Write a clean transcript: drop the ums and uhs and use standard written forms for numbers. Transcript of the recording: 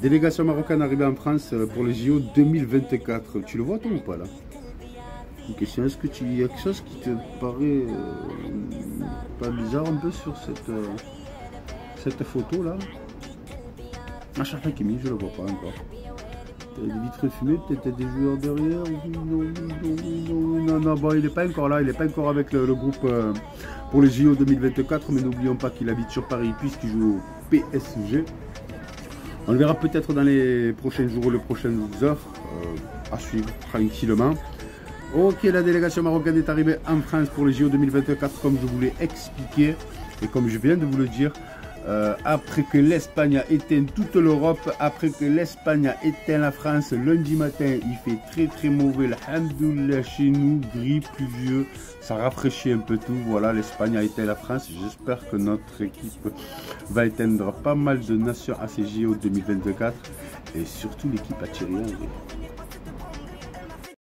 Délégation marocaine arrivée en France pour les JO 2024. Tu le vois toi ou pas là? Une question, est-ce que il y a quelque chose qui te paraît pas bizarre un peu sur cette photo là? Achraf Hakimi, je le vois pas encore. Des vitres fumées, peut-être des joueurs derrière. Non, bon, il n'est pas encore là, il n'est pas encore avec le groupe pour les JO 2024, mais n'oublions pas qu'il habite sur Paris puisqu'il joue au PSG. On le verra peut-être dans les prochains jours ou les prochaines heures, à suivre tranquillement. Ok, la délégation marocaine est arrivée en France pour les JO 2024, comme je vous l'ai expliqué et comme je viens de vous le dire. Après que l'Espagne a éteint toute l'Europe, après que l'Espagne a éteint la France, lundi matin, il fait très mauvais, alhamdoulilah, chez nous, gris, pluvieux, ça rafraîchit un peu tout. Voilà, l'Espagne a éteint la France. J'espère que notre équipe va éteindre pas mal de nations à ces JO 2024 et surtout l'équipe à Thierry Henry.